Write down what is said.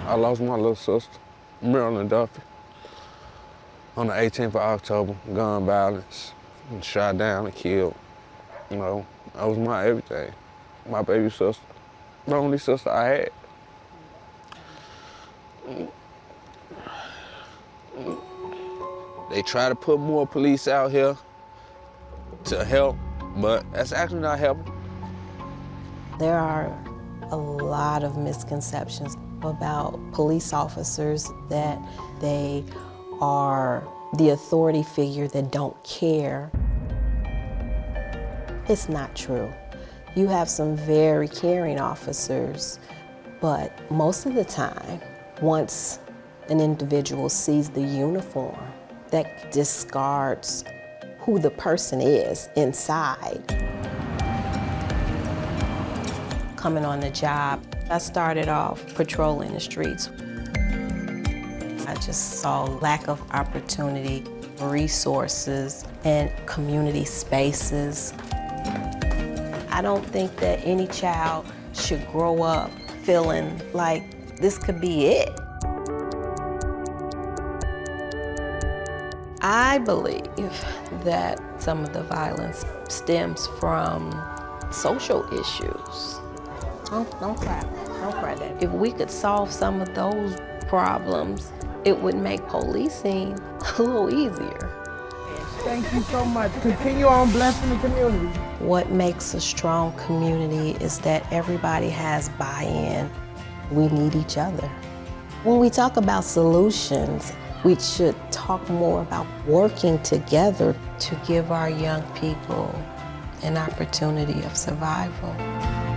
I lost my little sister, Marilyn Duffy, on the 18th of October, gun violence, and shot down and killed. You know, that was my everything, my baby sister, the only sister I had. They try to put more police out here to help, but that's actually not helping. There are a lot of misconceptions about police officers, that they are the authority figure that don't care. It's not true. You have some very caring officers, but most of the time, once an individual sees the uniform, that discards who the person is inside. Coming on the job, I started off patrolling the streets. I just saw lack of opportunity, resources, and community spaces. I don't think that any child should grow up feeling like this could be it. I believe that some of the violence stems from social issues. Don't cry, Daddy. If we could solve some of those problems, it would make policing a little easier. Thank you so much. Continue on blessing the community. What makes a strong community is that everybody has buy-in. We need each other. When we talk about solutions, we should talk more about working together to give our young people an opportunity of survival.